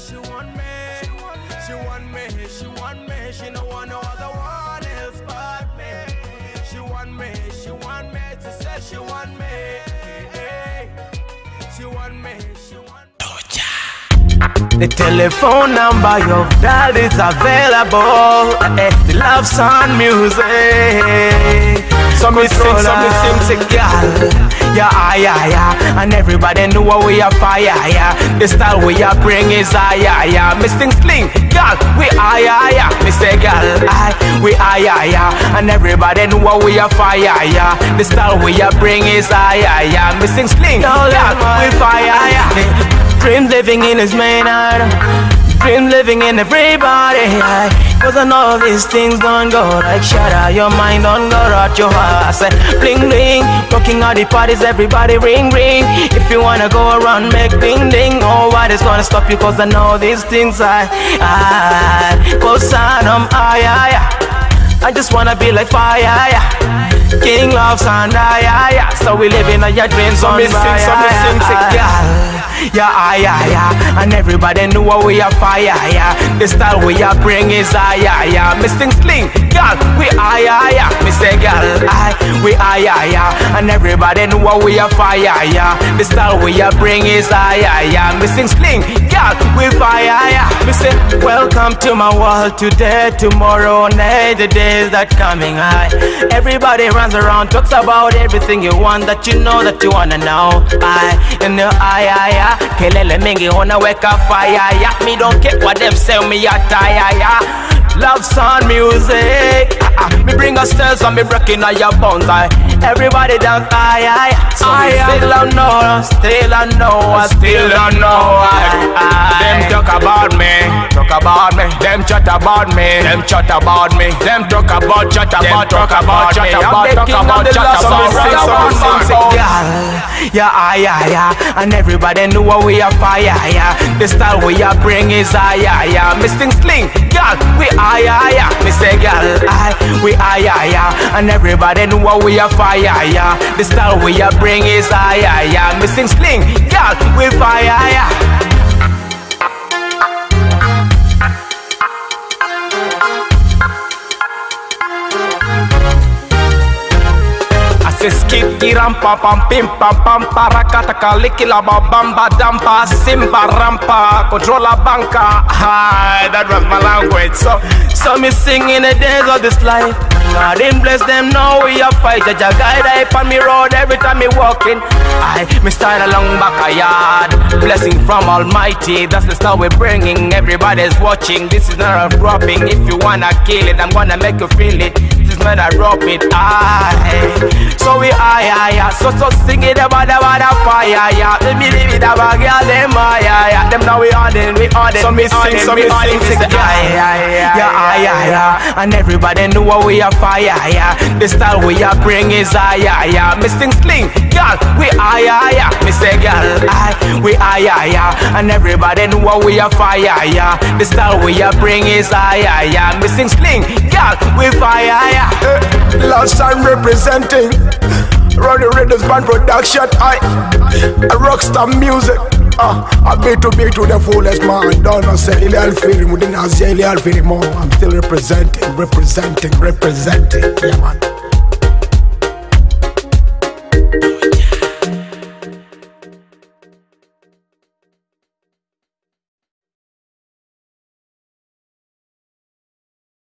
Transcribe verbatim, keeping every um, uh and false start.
she want me. She want me, she want me. She no want no other one else but me. She want me, she want me to say she want me. She want me, she want me. The telephone number you've dialed is available. Eh, the love sound music. So me sing, so me sing, say girl, yeah, yeah, yeah. And everybody know what we are fire, yeah. The style we are bring is ah, yeah, yeah. Me sing sling, girl, we ah, yeah, yeah. Me say girl, I, we ah, yeah, yeah. And everybody know what we are fire, yeah. The style we are bring is ah, yeah, yeah. Me sing sling, girl, we fire, yeah. Dream living in his main heart, dream living in everybody, yeah. Cause I know these things don't go like shut out your mind, don't go out your heart. I say bling bling, rocking all the parties, everybody ring ring. If you wanna go around, make ding ding. Nobody's gonna stop you cause I know these things I, I, cause I'm I, I, I just wanna be like fire, yeah. King Love Sound, yeah, yeah. So we live in your dreams on fire, so me sing, say girl, yeah, yeah, yeah. And everybody know what we are fire, yeah. The style we are bring is ah, yeah, yeah. Me sing sling, girl, we ah, yeah, yeah. Me say girl, I, we ah, yeah, yeah. And everybody know what we are fire, yeah. The style we are bring is ah, yeah, yeah. Me sing sling, girl, we fire, yeah. Me say welcome to my world today, tomorrow, night, the days that coming high. Everybody runs around, talks about everything you want, that you know, that you wanna know. I, in the eye, eye, eye. Kelele mingi wanna wake up fire, yeah. Me don't care what them say, me a tire, yeah. Love sound music, uh, uh, me bring a stairs and me breaking all your bones, aye. Everybody dance, aye, aye. So I still don't know, still don't know, I still don't know, aye, aye. Them talk about me, talk about me. Them chat about me, them chat about me. Them talk about, chat about, talk about, chat about, talk about, chat about. Yeah, yeah, yeah. And everybody know what we are fire, yeah. The style we are bring is ah, yeah, yeah. Me sing sling, girl, we ah, yeah, yeah. Me say girl, I, we ah, yeah, yeah. And everybody know what we are fire, yeah. The style we are bring is ah, yeah, yeah. Me sing sling, girl, we fire, yeah. Say skiki rampa pam pim pam pam parakata kaliki la bamba dampa simba rampa controller banka. Hi, that was my language. So, so me sing in the days of this life. God him bless them now we are fight. Jaja guide I on me road every time me walking. I me style along back a yard. Blessing from Almighty. That's the style we're bringing. Everybody's watching. This is not a dropping. If you wanna kill it, I'm gonna make you feel it. This is not a drop it. I. So we ah yeah yeah, so so sing it about the fire yeah. Let me leave it about girl them ah yeah yeah. Them now we on it, we on it. So me sing, so me sing, sing yeah yeah yeah yeah ah yeah yeah. And everybody know what we are fire yeah. The style we are bring is ah yeah yeah. Me sing sling, girl, we ah yeah yeah. Me say girl, I, we ah yeah yeah. And everybody know what we are fire yeah. The style we are bring is ah yeah yeah. Me sing sling, girl, we fire yeah. Last time representing Ronnie Rhythms Band Production, I, a rockstar music. Ah, uh, I beat to beat to the fullest man. Don't know say Ilial Film, within Asia Ilial Film. I'm still representing, representing, representing. Yeah, man.